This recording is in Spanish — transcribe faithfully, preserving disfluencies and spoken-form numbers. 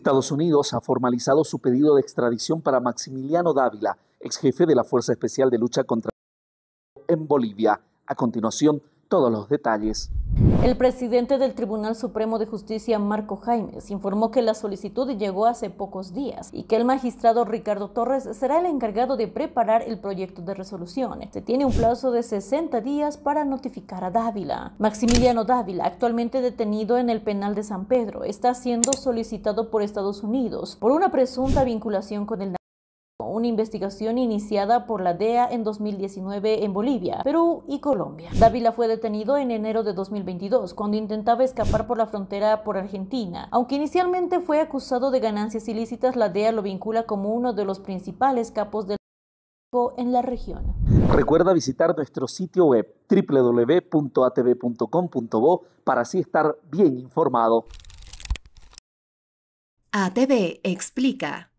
Estados Unidos ha formalizado su pedido de extradición para Maximiliano Dávila, ex jefe de la Fuerza Especial de Lucha contra el en Bolivia. A continuación, todos los detalles. El presidente del Tribunal Supremo de Justicia, Marco Jaimes, informó que la solicitud llegó hace pocos días y que el magistrado Ricardo Torres será el encargado de preparar el proyecto de resolución. Se tiene un plazo de sesenta días para notificar a Dávila. Maximiliano Dávila, actualmente detenido en el penal de San Pedro, está siendo solicitado por Estados Unidos por una presunta vinculación con el una investigación iniciada por la D E A en dos mil diecinueve en Bolivia, Perú y Colombia. Dávila fue detenido en enero de dos mil veintidós cuando intentaba escapar por la frontera por Argentina. Aunque inicialmente fue acusado de ganancias ilícitas, la D E A lo vincula como uno de los principales capos del narcotráfico en la región. Recuerda visitar nuestro sitio web doble u doble u doble u punto a t v punto com punto bo para así estar bien informado. A T V explica.